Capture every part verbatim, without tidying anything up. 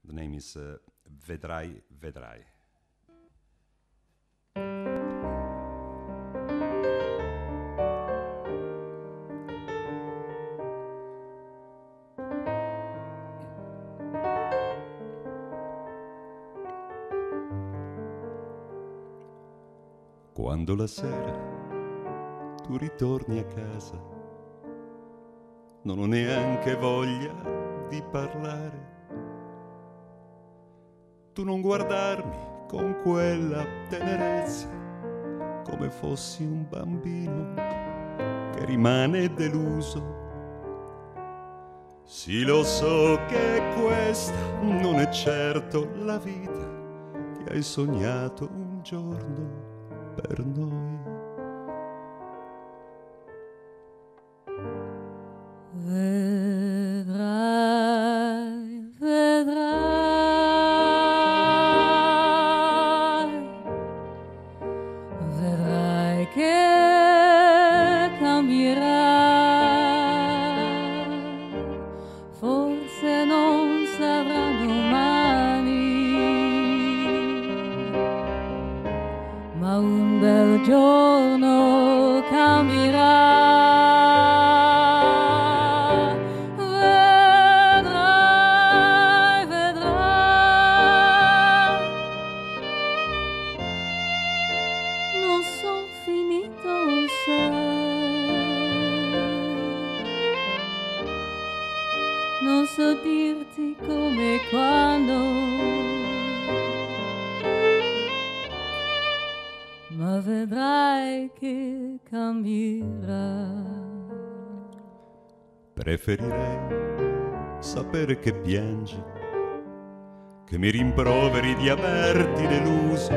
The name is uh, Vedrai, Vedrai. Quando la sera tu ritorni a casa, non ho neanche voglia di parlare. Tu non guardarmi con quella tenerezza, come fossi un bambino che rimane deluso. Sì, lo so che questa non è certo la vita che hai sognato un giorno per noi. Vedrai, vedrai, vedrai che cambierà. Forse non sarà domani, ma un bel giorno cambierà. Vedrai, vedrai, non son finito, sai. Non so dirti come e quando, ma vedrai che cambierà. Preferirei sapere che piangi, che mi rimproveri di averti deluso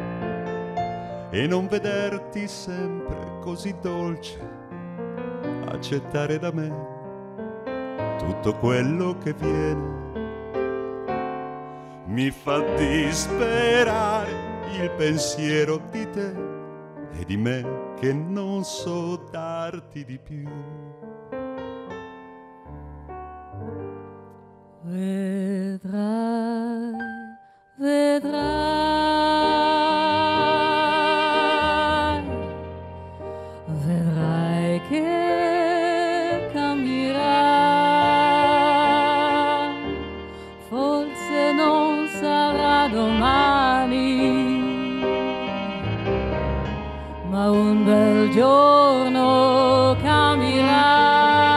e non vederti sempre così dolce, accettare da me tutto quello che viene. Mi fa disperare il pensiero di te e di me che non so darti di più. Vedrai, vedrai, vedrai che cambierà. Forse non sarà domani, ma un bel giorno cambierà.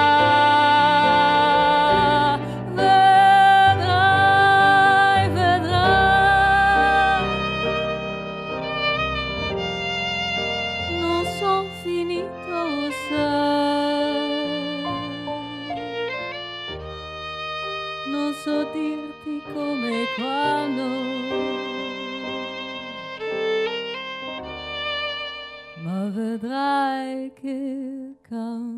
Non so dirti come e quando, ma vedrai che cambierà.